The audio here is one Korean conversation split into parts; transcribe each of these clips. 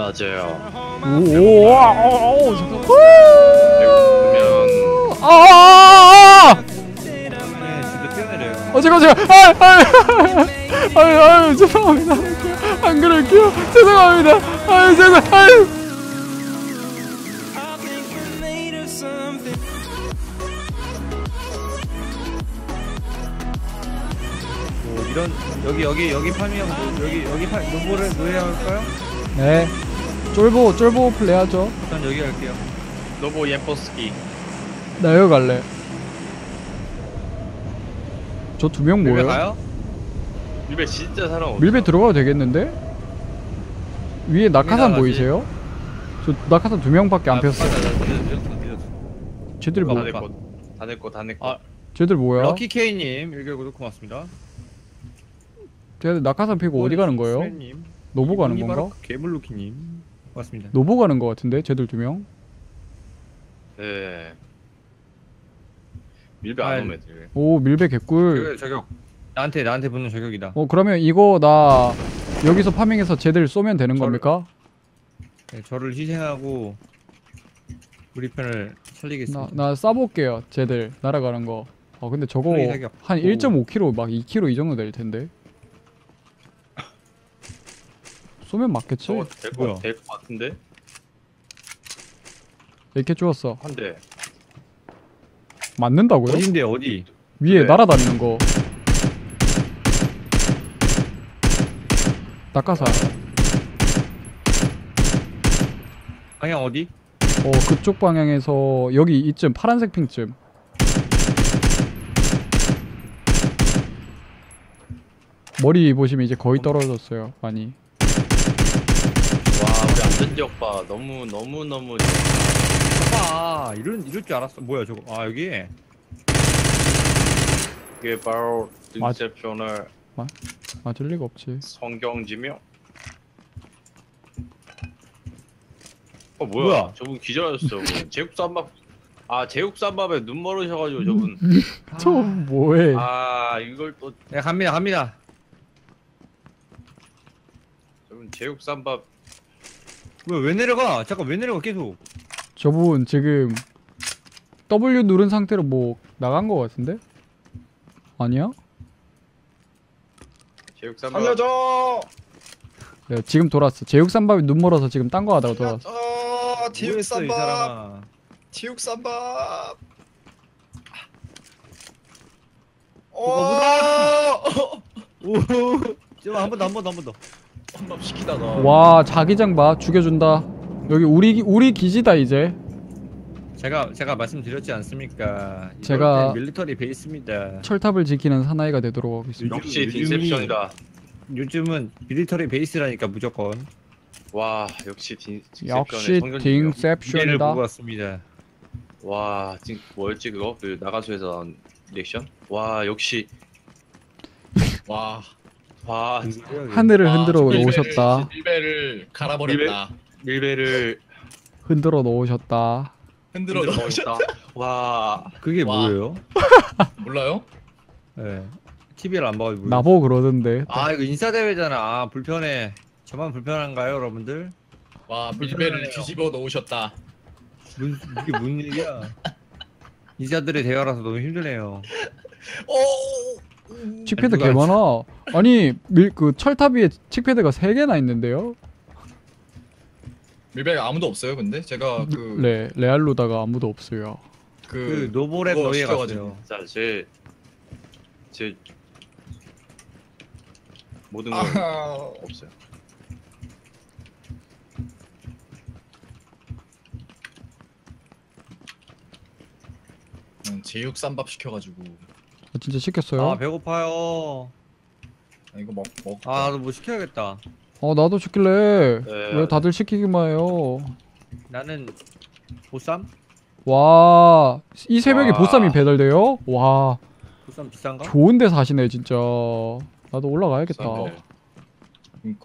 맞아요. 오, 잠깐. 그러면 제가 죄송합니다. 안 그럴게요. 죄송합니다. 이런 여기 파밍하고 여기 노보를 노예야 할까요? 네. 쫄보 플레이하죠. 전 여기 갈게요. 노보 옌포스키. 나 여기 갈래. 저 두 명 밀배 뭐예요? 가요? 밀배 진짜 사람 없어. 밀배 들어가도 되겠는데? 위에 낙하산 나가지. 보이세요? 저 낙하산 두 명밖에 안 폈어. 늦었어. 쟤들 뭐? 다 내 거. 아, 쟤들 뭐야? 럭키 K님 1개월 구독 고맙습니다. 쟤들 낙하산 피고 어디 가는 거예요? 님, 노보 가는 건가? 괴물루키님 고맙습니다. 노보 가는 거 같은데? 쟤들 두 명? 네. 밀배 안 오면 애들. 오, 밀배 개꿀. 저격. 나한테 붙는 저격이다. 그러면 이거 나 여기서 파밍해서 쟤들 쏘면 되는 겁니까? 네, 저를 희생하고 우리 편을 살리겠습니다. 나 쏴볼게요. 쟤들 날아가는 거. 근데 저거 플레이 사격. 한 오. 1.5km 막 2km 이 정도 될 텐데. 쏘면 맞겠지? 저거 뭐야? 될것 같은데? 이렇게 주웠어. 한 대. 맞는다고요? 어딘데 어디? 위에 네. 날아다니는 거. 낙하산. 방향 어디? 그쪽 방향에서 여기 이쯤 파란색 핑쯤. 머리 보시면 이제 거의 떨어졌어요. 많이. 와, 우리 안전지역 봐. 너무. 봐. 이럴 줄 알았어. 뭐야 저거? 아 여기. 이게 바로 인셉션을 맞을 리가 없지. 성경지명. 뭐야? 뭐야? 저분 기절하셨어. 제국삼밥. 제국삼밥에 눈 멀으셔가지고 저분. 저 뭐해? 이걸 또 네 갑니다. 저분 제국삼밥. 왜 내려가? 잠깐 왜 내려가 계속? 저분 지금 W 누른 상태로 뭐 나간 거 같은데? 아니야? 제육삼밥. 살려줘! 네, 지금 돌았어. 제육삼밥이 눈 멀어서 지금 딴 거 하다가 돌았어. 뭐했어, 이 제육쌈밥! 사람아. 제육쌈밥! 오. 한 번 더. 혼밥 시키다가 와, 자기장 봐. 죽여준다. 여기 우리 기지다 이제. 제가 말씀드렸지 않습니까? 제가 밀리터리 베이스입니다. 철탑을 지키는 사나이가 되도록 하겠습니다. 역시 딘셉션이다. 요즘은 밀리터리 베이스라니까 무조건. 와, 역시 딘셉션의 역시 성견지명. 기회를 딩셉션이다. 보고 왔습니다. 와, 뭐였지 그거? 그 나가수에서 나온 리액션? 와, 역시. 와 하늘을 아, 흔들어 밀배를- 놓으셨다. 밀배를 갈아버렸다. 밀배를 흔들어 놓으셨다. 흔들어 놓으셨다. 넣었다. 와, 그게 와. 뭐예요? 몰라요? 네. TV를 안 봐가지고. 나보고 그러던데. 이거 인싸대회잖아. 불편해. 저만 불편한가요, 여러분들? 와 밀배를 뒤집어 놓으셨다. 이게 뭔 얘기야? 인싸들의 대화라서 너무 힘드네요. 칙패드 누가 개 많아. 아니 그 철탑 위에 칙패드가 3개나 있는데요? 밀배 아무도 없어요. 근데 제가 네, 레알로다가 아무도 없어요. 그 노보랩 그거 너희에 시켜가지고. 갔어요. 자, 제 모든 걸 없어요. 제육쌈밥 시켜가지고 진짜 시켰어요? 배고파요. 이거 먹. 나도 뭐 시켜야겠다. 나도 시킬래. 네. 왜 다들 시키기만 해요? 나는 보쌈? 와, 이 새벽에 와. 보쌈이 배달돼요? 와, 보쌈 비싼가? 좋은 데 사시네 진짜. 나도 올라가야겠다. 비싼 거. 그니까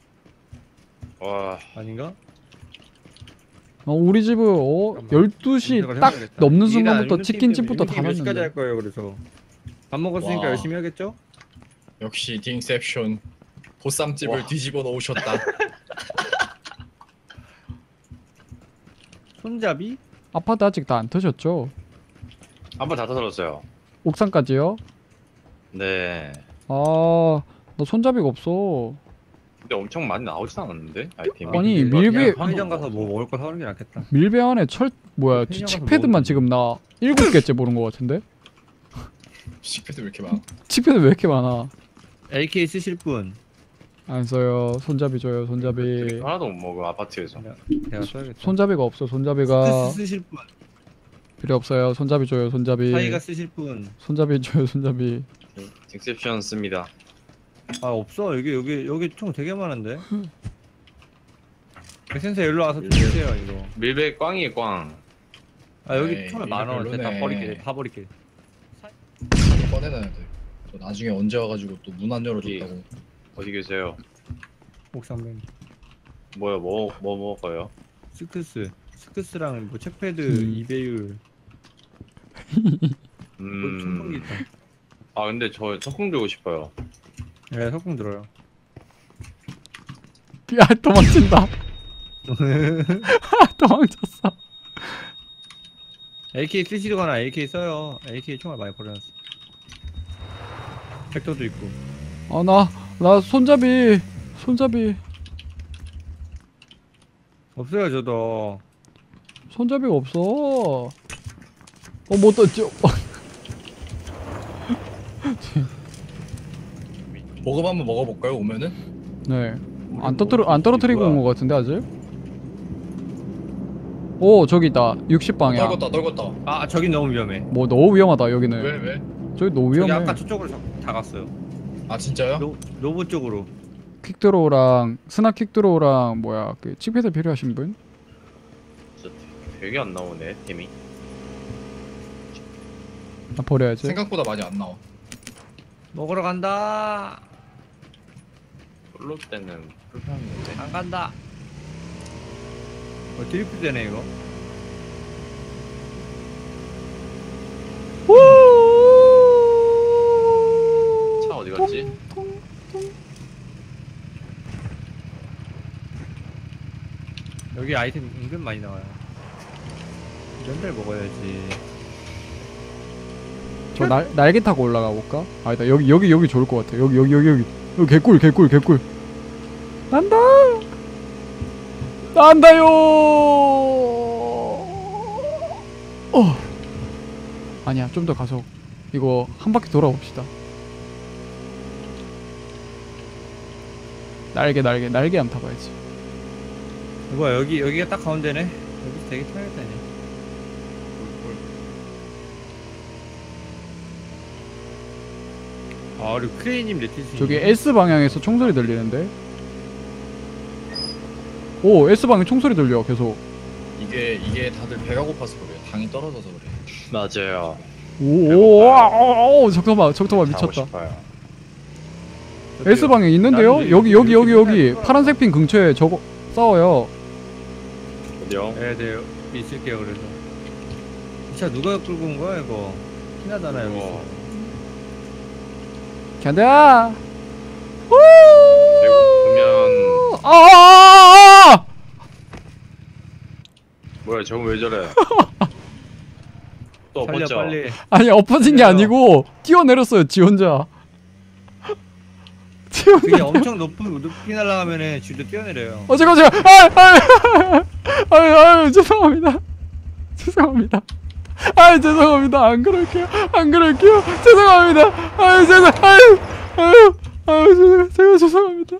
와, 아닌가? 우리 집은 12시 검색을 딱 해봐야겠다. 넘는 이게 순간부터 나 치킨집부터 몇 시까지 닫았는데. 할 거예요, 그래서. 밥 먹었으니까 와. 열심히 하겠죠? 역시 딩셉션 보쌈집을 와. 뒤집어 놓으셨다. 손잡이? 아파트 아직 다 안 터졌죠? 한번 다 터졌어요. 옥상까지요? 네. 아, 나 손잡이가 없어. 근데 엄청 많이 나오진 않았는데 아이템이. 아니, 이거 밀배- 그냥 편의점 가서 뭐 먹을 거 사오는 게 낫겠다. 밀배 안에 뭐야, 편의점 가서 칙패드만 먹으면 지금 나 7개째 보는 것 같은데? 식패드 왜 이렇게 많아? 칙패드 왜 이렇게 많아? AK 쓰실 분 안 써요. 손잡이 줘요, 손잡이. 하나도 못 먹어 아파트에서. 내가 써야겠다. 손잡이가 없어, 손잡이가. 스크스 쓰실 분, 필요 없어요. 손잡이 줘요, 손잡이. 사이가 쓰실 분. 손잡이 줘요, 손잡이. 엑셉션 씁니다. 아 없어. 여기 총 되게 많은데. 센서 일로 와서 좀 주세요 이거. 밀배 꽝이에요 꽝. 아 여기 에이, 총알 이거 많아. 다 별로네. 버릴게. 다 버릴게. 꺼내놔야 돼. 저 나중에 언제 와가지고 또 문 안 열어줬다고. 어디 계세요? 옥상면. 뭐야 뭐 먹어요? 스크스랑 뭐 책패드, 음. 이배율. 총통기 있다. 아 근데 저 석궁 들고 싶어요. 네, 석궁 들어요. 야, 도망친다. 도망쳤어. AK 쓰시거나 AK 써요. AK 총알 많이 버려놨어. 벡터도 있고. 아, 나 손잡이. 없어요 저도. 손잡이가 없어. 못 떴죠. 먹업 한번 먹어볼까요? 오면은? 네. 안 떨어뜨리고 온 것 같은데, 아직? 오, 저기 있다. 60방향. 떨궜다. 아 저기 너무 위험해. 뭐, 너무 위험하다, 여기는. 왜? 저기 너무 저기 위험해. 아까 저쪽으로 다 갔어요. 아 진짜요? 노브 쪽으로. 퀵드로우랑, 스나 퀵드로우랑, 뭐야, 그, 칙패드 필요하신 분? 진짜 되게 안 나오네 템이. 나 버려야지. 생각보다 많이 안 나와. 먹으러 간다. 솔로 때는 불편한데. 안 간다. 드리프트 되네 이거. 차 어디 갔지? 여기 아이템 은근 많이 나와요. 이런 데를 먹어야지. 저 날개 타고 올라가 볼까? 아니다, 여기 좋을 것 같아. 여기 개꿀. 난다요. 아니야, 좀 더 가서 이거 한 바퀴 돌아봅시다. 날개 한번 타봐야지. 뭐야 여기가 딱 가운데네. 여기서 되게 타야겠다네. 아 그리고 크레이님 레티스. 저기 S 방향에서 총소리 들리는데. 오, S 방향 총소리 들려 계속. 이게 다들 배가 고파서 그래요. 당이 떨어져서 그래. 맞아요. 오, 적토마 자고 미쳤다. 싶어요. S 방향 있는데요? 나는 여기 이렇게 파란색 핀 근처에 저거 싸워요. 어디요? 네 있을게요. 그래서 이 차 누가 끌고 온 거야 이거? 티나잖아 여기서. 어. 간다. 그러면 아! 뭐야 저건 왜 저래? 또 살려 엎었죠? 빨리. 아니, 엎어진 게 그래요. 아니고 뛰어내렸어요, 지 혼자. 그게 엄청 높이 날아가면은 줄도 뛰어내려요. 잠깐. 죄송합니다. 죄송합니다. 안 그럴게요. 죄송합니다. 죄송합니다.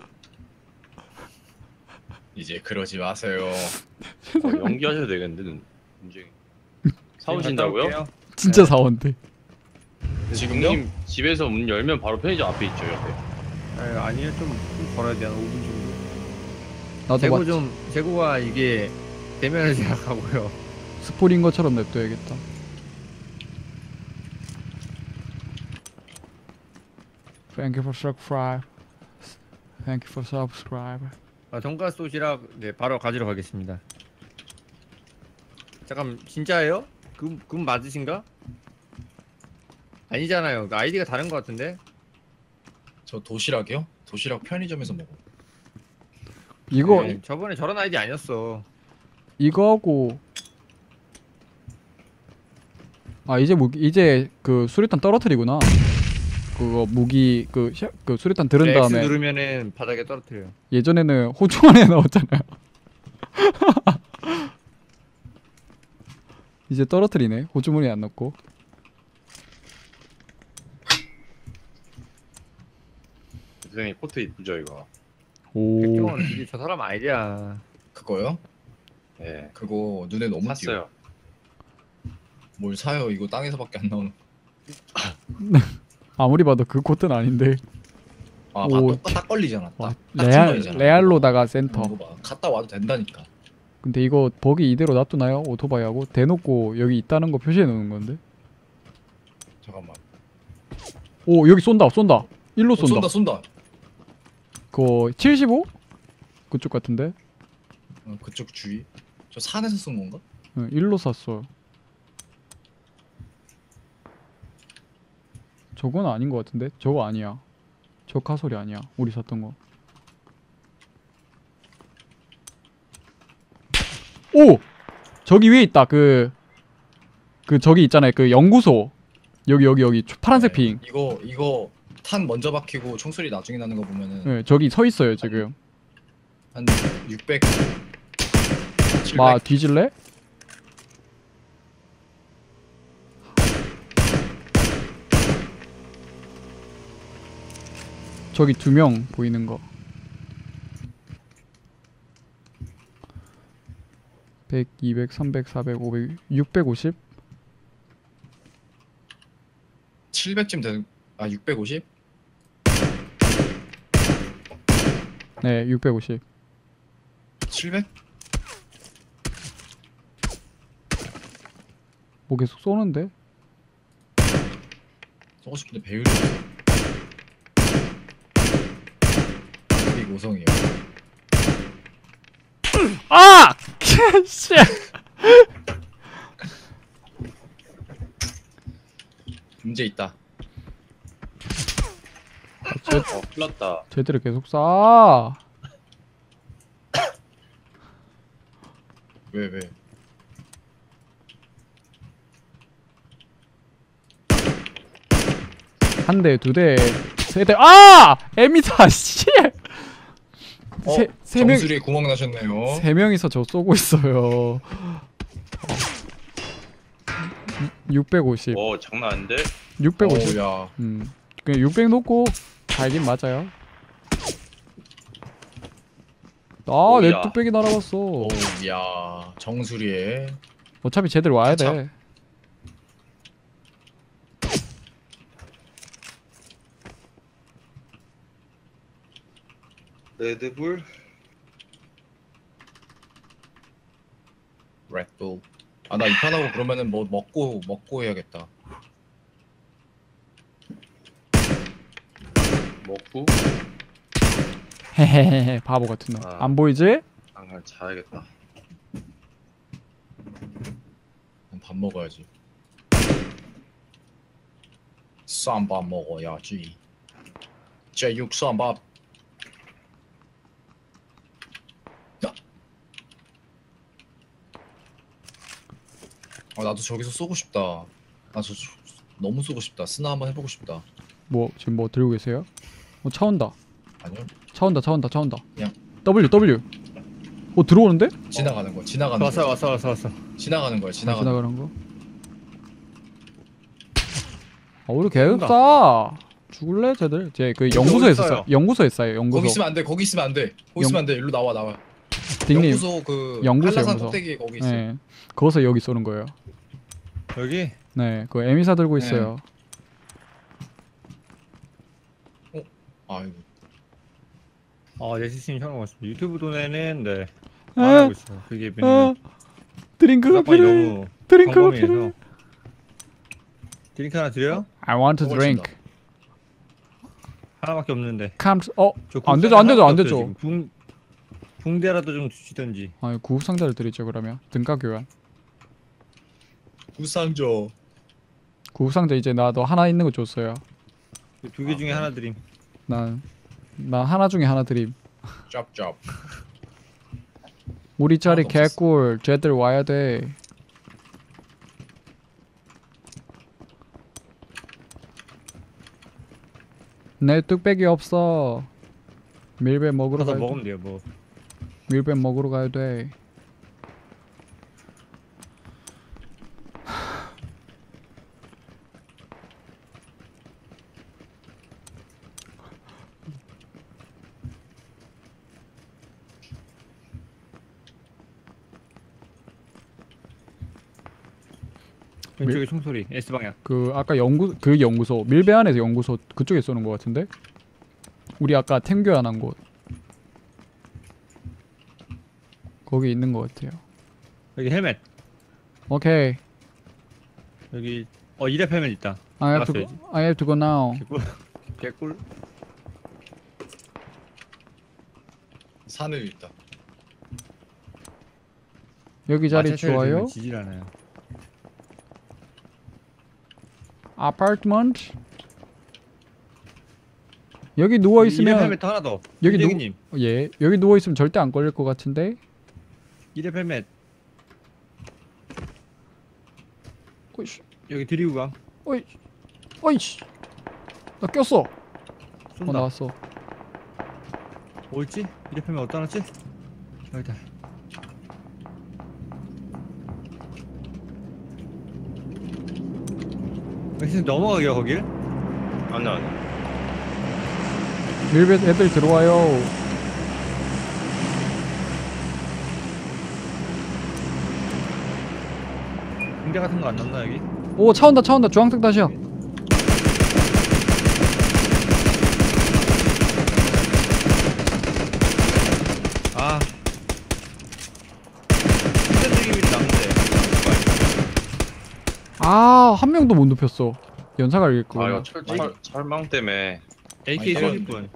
이제 그러지 마세요. 연기하셔도 되겠는데 문제. 사오신다고요? 갔다 올게요. 진짜 사원데. 지금요? 형님 집에서 문 열면 바로 편의점 앞에 있죠 옆에. 아니요 좀 걸어야 돼. 한 5분 정도. 나도 재고 재고가 이게 대면을 생각하고요. 스포린 것처럼 냅둬야겠다. Thank you for subscribe. 돈가스 도시락 네 바로 가지러 가겠습니다. 잠깐 진짜예요? 그분 맞으신가? 아니잖아요. 아이디가 다른 것 같은데? 저 도시락이요? 도시락 편의점에서 먹어. 이거 네, 저번에 저런 아이디 아니었어. 이거하고 아 이제 그 수류탄 떨어뜨리구나. 그거 무기 그 수류탄 들은 X 다음에 누르면은 바닥에 떨어뜨려요. 예전에는 호주머니에 넣었잖아요. 이제 떨어뜨리네. 호주머니에 안 넣고. 선생님 코트 이쁘죠 이거? 오. 백종원 이게 저 사람 아니야. 그거요? 네. 그거 눈에 너무 띄어. 샀어요. 뭘 사요? 이거 땅에서밖에 안 나오는. 아무리 봐도 그 코트는 아닌데. 아, 오. 딱 걸리잖아. 와, 딱 레알 중간이잖아. 레알로다가 센터. 이거 봐. 갔다 와도 된다니까. 근데 이거 버기 이대로 놔두나요? 오토바이하고 대놓고 여기 있다는 거 표시해 놓는 건데. 잠깐만. 오 여기 쏜다. 일로 쏜다 쏜다. 그거 75? 그쪽 같은데. 그쪽 주위. 저 산에서 쏜 건가? 응, 일로 쐈어요. 저건 아닌 것 같은데? 저거 아니야. 저 카솔이 아니야. 우리 샀던 거. 오! 저기 위에 있다. 그 저기 있잖아요. 그 연구소. 여기 파란색 핑. 이거 탄 먼저 박히고 총소리 나중에 나는 거 보면은 네, 저기 서 있어요 지금. 한 600. 700. 마 뒤질래? 저기 2명 보이는 거. 100, 200, 300, 400, 500, 650? 700쯤 되는. 아 650? 네, 650. 700? 뭐 계속 쏘는데? 쏘고 싶은데 배율이 없어. 이게 고성이에요. 아! 씨. 문제 있다. 흘렀다. 쟤들을 계속 쏴. 왜? 한 대, 두 대, 세 대. 아! 에미사 씨. 세 명, 정수리에 구멍 나셨네요. 세 명이서 저 쏘고 있어요. 650. 오 장난 아닌데? 650. 야. 그냥 600 놓고 달긴 맞아요. 아, 내 오야. 뚝배기 날아갔어. 야. 정수리에. 어차피 쟤들 와야 참. 돼. 레드불? 레드불. 아 나 이 판하고 그러면은 뭐 먹고 해야겠다. 먹고? 헤헤헤 바보 같은 놈. 아. 안 보이지? 아 그냥 자야겠다. 밥 먹어야지. 쌈밥 먹어야지. 제육 쌈밥. 야. 아 나도 저기서 쏘고 싶다. 너무 쏘고 싶다. 스나 한번 해보고 싶다. 뭐 지금 뭐 들고 계세요? 차 온다. 아니요? 차 온다. 그냥. W. 들어오는데? 지나가는 거. 왔어. 지나가는 거야. 지나가는 거. 아, 우리 계속 쏜다. 쏴. 죽을래 쟤들? 쟤 그 연구소에서 어디 쏴. 연구소에 쏴요. 거기 연구소. 있으면 안 돼. 거기 있으면 안 돼. 거기 있으면 안 돼. 일로 나와. 딩님. 연구소 그 연구소, 한라산 연구소. 꼭대기 거기 있어. 네. 거기서 여기 쏘는 거예요. 여기? 네. 그 에미사 들고 있어요. 아이고. 네시스님 촬영 왔습니다. 유튜브 돈에는 네. 아, 안 하고 있어. 그게 아, 드링크가 사건이 필요해. 너무 드링크가 광범위해서. 필요해. 드링크 하나 드려요? I want to 그걸 drink. 하나밖에 없는데. Comes. 저 안 되죠, 국산에 안 되죠, 안 하나밖에 되죠. 없어요, 지금. 붕대라도 좀 주시던지. 아, 구급 상자를 드리죠 그러면. 등가 교환. 우상조. 구급 상자 이제 나 너 하나 있는 거 줬어요. 두 개 중에 그래? 하나 드림. 나 하나 중에 하나 드림. 짭짭. 우리 자리 하나도 없었어. 개꿀. 쟤들 와야 돼. 내 뚝배기 없어. 밀배 먹으러 가서 가야 돼. 먹으면 돼요 뭐. 밀배 먹으러 가야 돼. 왼쪽에 총소리 S방향. 그 아까 연구소 밀배 안에서 연구소 그쪽에 쏘는 것 같은데? 우리 아까 템 교환한 곳 거기 있는 것 같아요. 여기 헬멧. 오케이. 여기 2렙 헬멧 있다. I have to go now. 개꿀. 산에 있다. 여기 자리 마차차를 좋아요. 들면 지질 않아요. 아파트먼트. 여기 누워 2렙 있으면 헬멧 하나 더. 여기 여기님. 예 여기 누워 있으면 절대 안 걸릴 것 같은데. 2렙 헬멧. 어이씨, 여기 드리고 가. 어이씨, 나 꼈어. 쏜다. 나왔어. 어딨지? 2렙 헬멧 어디다 놨지? 여기다. 여기 넘어가게요 거길? 아니야 아니야. 밀배 애들 들어와요. 군대 같은 거 안 났나 여기? 오, 차 온다, 차 온다. 주황색 다시야. 아. 힘든 느낌이 나는데. 아, 한 명도 못 눕혔어. 연사가 아 일겠구나. 이거 철망 때문에. AK 많이 쓰실 분.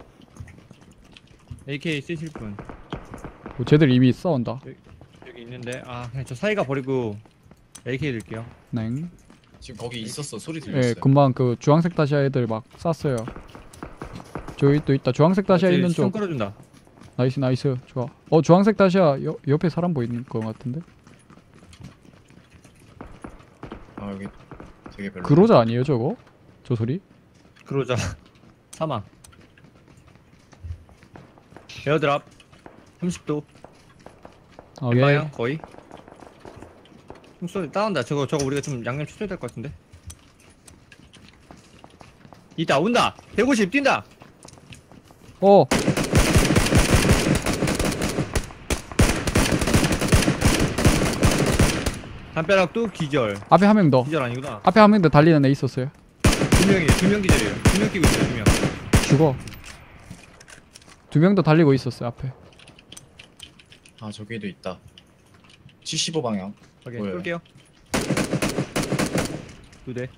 AK 쓰실 분. 쟤들 이미 싸운다. 여기 있는데 아 그냥 저 사이가 버리고 AK 들게요. 냉. 지금 거기 있었어. 소리 예, 들렸어요. 금방 그 주황색 다시아 애들 막 쐈어요. 저기 또 있다. 주황색 다시아 있는 시동 쪽. 끌어준다. 나이스, 나이스. 좋아. 주황색 다시아 옆에 사람 보이는 것 같은데. 아 여기 되게 별로. 그로자 아니에요, 저거? 저 소리? 그러자. 사망. 에어드랍 30도. 오케이. 방향 거의. 총소리 따온다. 저거 우리가 좀 양념 쳐줘야 될 것 같은데. 이따 온다. 150 뛴다. 어, 담벼락도 기절. 앞에 한 명 더. 기절 아니구나. 앞에 한 명 더 달리는 애 있었어요. 두 명 기절이에요. 2명 뛰고 있어요. 2명. 죽어. 두 명 더 달리고 있었어요, 앞에. 아 저기도 있다. 75 방향. 오케이 뭐예요? 쏠게요. 2대.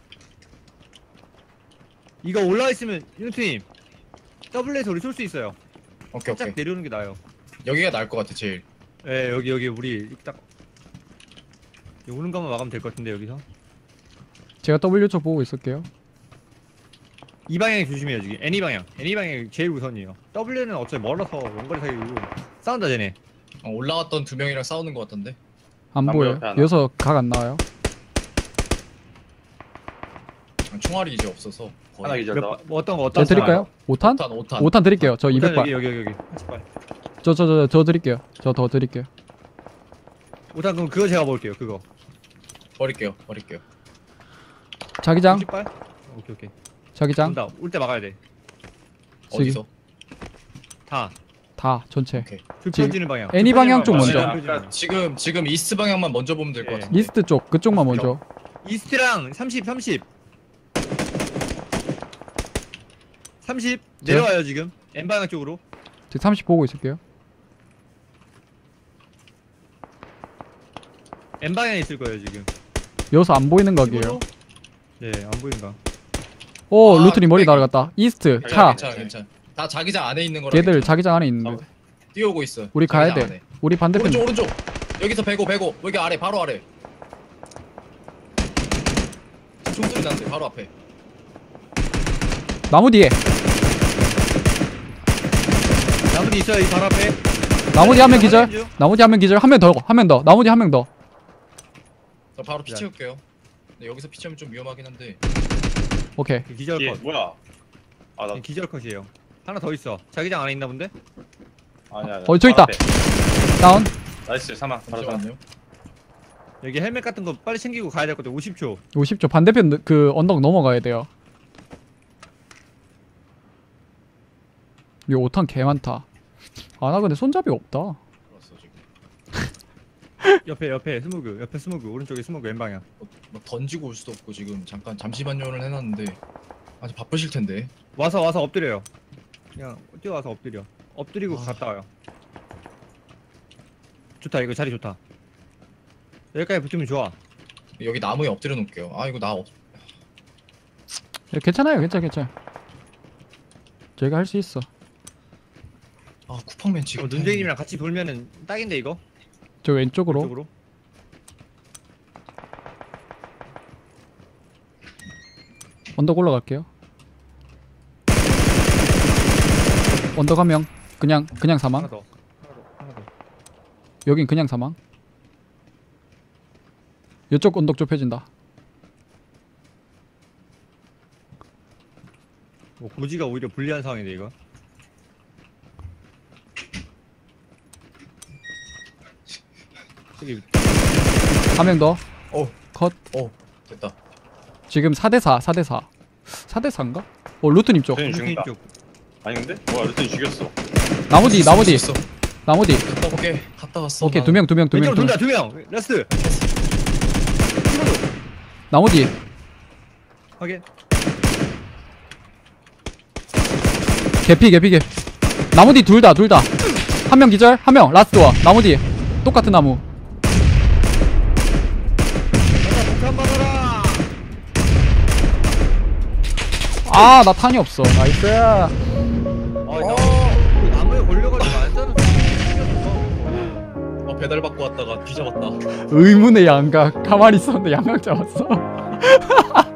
이거 올라와 있으면 윤트님 W에서 우리 쏠 수 있어요. 오케이 살짝 오케이. 내려오는 게 나아요. 여기가 나을 것 같아 제일. 예, 여기 우리 딱 여기 오는 것만 막으면 될 것 같은데 여기서. 제가 W 쪽 보고 있을게요. 이 방향이 조심해요 지금. N 방향. N 방향이 제일 우선이에요. W는 어차피 멀어서 원거리 사이고 싸운다 쟤네. 올라왔던 두 명이랑 싸우는 것 같던데. 안 나무 보여. 옆에 하나. 여기서 각 안 나와요. 총알이 이제 없어서. 하나 기절 몇, 나와. 뭐 어떤 거 제가 어떤 드릴까요? 5탄? 5탄 5탄. 5탄 드릴게요. 저 우선 200발. 여기. 80발. 저 드릴게요. 저 더 드릴게요. 우선 그럼 그거 제가 먹을게요. 그거. 버릴게요. 자기장, 90발? 오케이. 자기장. 온다. 올 때 막아야 돼. 어디서? 다. 다 전체. 오케이. 불 펴지는 방향. 애니 방향 쪽 불 먼저. 펴지는 방향. 지금 이스트 방향만 먼저 보면 될 것 예. 같은데. 이스트 쪽 그쪽만 먼저. 이스트랑 30 내려와요 지금. N 방향 쪽으로. 저 30 보고 있을게요. N 방향에 있을 거예요 지금. 여기서 안 보이는 각이에요. 네, 안 보인다. 오, 아, 루트니 머리 땡. 날아갔다. 이스트 차. 괜찮아. 다 자기장 안에 있는 거라. 걔들 괜찮아. 자기장 안에 있는데. 뛰어오고 있어. 우리 가야 자기장 돼. 안에. 우리 반대편. 오른쪽. 여기서 105. 여기 아래 바로 아래. 총소리 나는데 바로 앞에. 나무 뒤에. 나무 뒤 있어요 이 바로 앞에. 나무 뒤 한 명 기절. 나무 뒤 한 명 기절. 한 명 더. 나무 뒤 한 명 더. 저 바로 피 야. 채울게요. 근데 여기서 피 채우면 좀 위험하긴 한데. 오케이. 기절 뒤에 컷. 뭐야? 아나 기절 컷이에요. 하나 더 있어. 자기장 안에 있나 본데? 아니야. 저기 있다. 다운. 나이스 사망. 바로 사망. 잠시만요. 여기 헬멧 같은 거 빨리 챙기고 가야 될 것 같아. 50초. 50초 반대편 그 언덕 넘어가야 돼요. 여기 5탄 개 많다. 아 나 근데 손잡이 없다. 알았어 지금. 옆에 스모그. 옆에 스모그. 오른쪽에 스모그 왼방향. 뭐 던지고 올 수도 없고 지금 잠시만요를 해놨는데 아직 바쁘실 텐데. 와서 엎드려요. 그냥 뛰어와서 엎드려. 엎드리고 갔다 와요. 좋다. 이거 자리 좋다. 여기까지 붙으면 좋아. 여기 나무에 엎드려 놓을게요. 아 이거 괜찮아요. 괜찮아. 제가 할 수 있어. 아 쿠팡맨 지금 눈쟁이님이랑 같이 돌면은 딱인데 이거? 저 왼쪽으로. 이쪽으로? 언덕 올라갈게요. 언덕 한 명. 그냥 사망. 하나 더. 하나 더. 여긴 그냥 사망. 이쪽 언덕 좁혀진다. 뭐 고지가 오히려 불리한 상황인데 이거. 저기 한 명 더. 어. 컷. 됐다. 지금 4대4. 4대4인가? 루트님 쪽. 루트님 죽는다. 쪽. 아니 근데? 뭐야 루트님 죽였어. 나무 뒤. 있어. 나무 뒤. 갔다 올게. 갔다 왔어. 오케이 나. 두 명. 왼쪽으로 돈다 2명. 라스트. 나무 뒤. 확인. 개피. 나무 뒤 둘 다. 한 명 기절. 한 명 라스트 와. 나무 뒤. 똑같은 나무. 폭탄 받아라. 아 나 탄이 없어. 나이스. 나무에 걸려가지고 안 싸는. 배달 받고 왔다가 뒤잡았다. 의문의 양각. 가만히 있었는데 양각 잡았어.